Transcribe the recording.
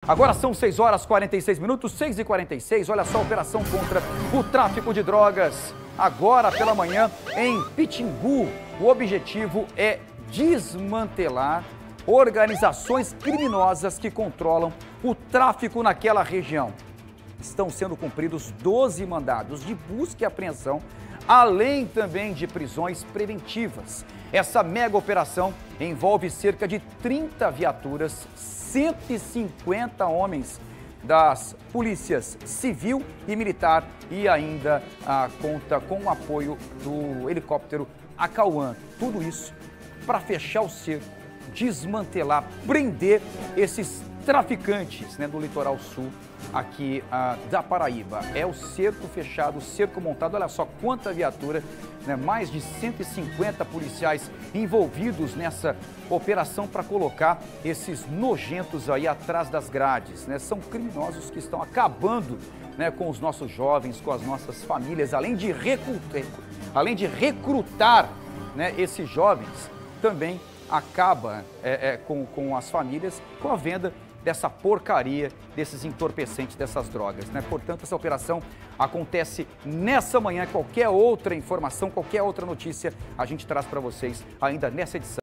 Agora são 6 horas 46 minutos, 6h46. Olha só a operação contra o tráfico de drogas. Agora pela manhã em Pitimbu. O objetivo é desmantelar organizações criminosas que controlam o tráfico naquela região. Estão sendo cumpridos 12 mandados de busca e apreensão, além também de prisões preventivas. Essa mega operação envolve cerca de 30 viaturas, 150 homens das polícias civil e militar e ainda conta com o apoio do helicóptero Acauã. Tudo isso para fechar o cerco, desmantelar, prender esses traficantes, né, do litoral sul aqui da Paraíba. É o cerco fechado, o cerco montado. Olha só quanta viatura, né, mais de 150 policiais envolvidos nessa operação para colocar esses nojentos aí atrás das grades, né? São criminosos que estão acabando, né, com os nossos jovens, com as nossas famílias, além de recrutar, né, esses jovens, também acaba com as famílias, com a venda dessa porcaria, desses entorpecentes, dessas drogas, né? Portanto, essa operação acontece nessa manhã. Qualquer outra informação, qualquer outra notícia, a gente traz para vocês ainda nessa edição.